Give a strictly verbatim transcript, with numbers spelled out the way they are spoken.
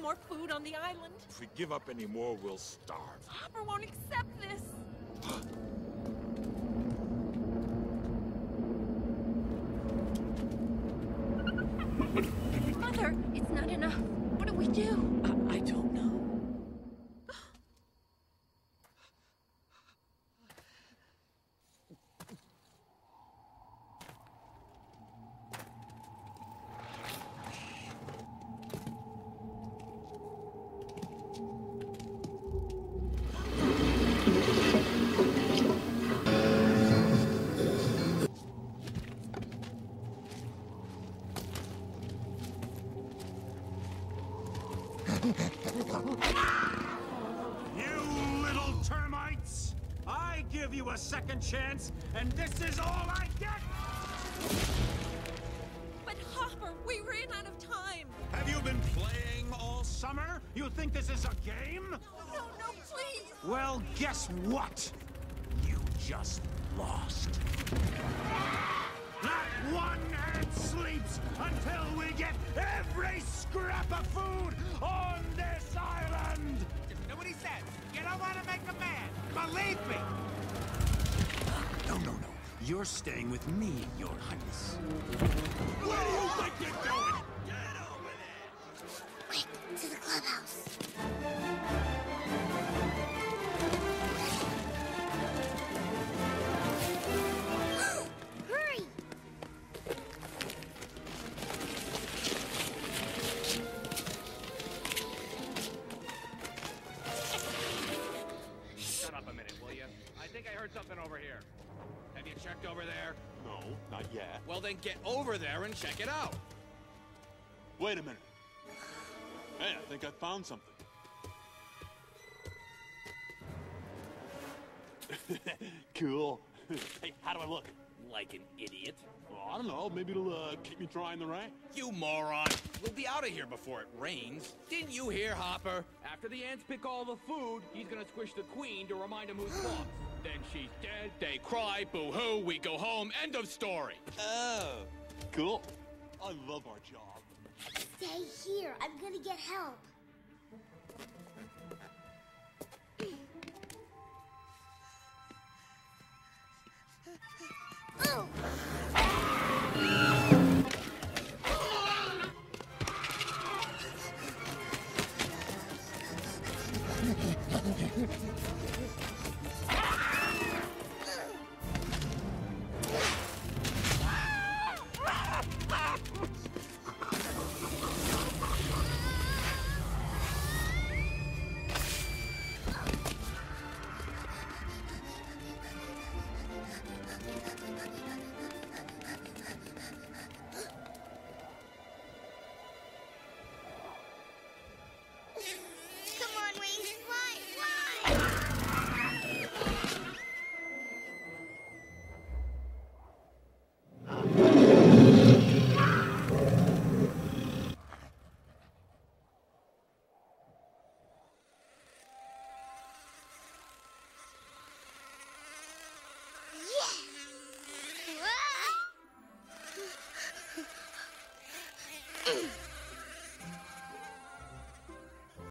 more food on the island? If we give up any more, we'll starve. Hopper won't accept this. Mother, it's not enough. What do we do? I, I don't know. You little termites! I give you a second chance, and this is all I get! But Hopper, we ran out of time. Have you been playing all summer? You think this is a game? No, no, no, please. Well, guess what? You just lost. Not one ant sleeps until we get every scrap of food on this island! Nobody says. You don't want to make a man. Believe me. No, no, no. You're staying with me, Your Highness. Where do you think you're going? Get over there! Quick, to the clubhouse. Hurry! Shut up a minute, will you? I think I heard something over here. Have you checked over there? No, not yet. Well, then get over there and check it out. Wait a minute. Hey, I think I found something. Cool. Hey, how do I look? Like an idiot. Well, I don't know. Maybe it'll uh, keep me dry in the rain. You moron. We'll be out of here before it rains. Didn't you hear, Hopper? After the ants pick all the food, he's gonna squish the queen to remind him who's boss. Then she's dead, they cry, boo-hoo, we go home, end of story. Oh. Cool. I love our job. Stay here. I'm gonna get help. Oh! Ugh.